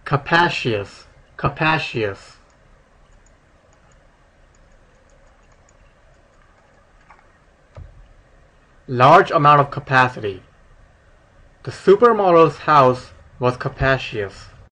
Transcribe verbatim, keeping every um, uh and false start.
Capacious, capacious. Large amount of capacity. The supermodel's house was capacious.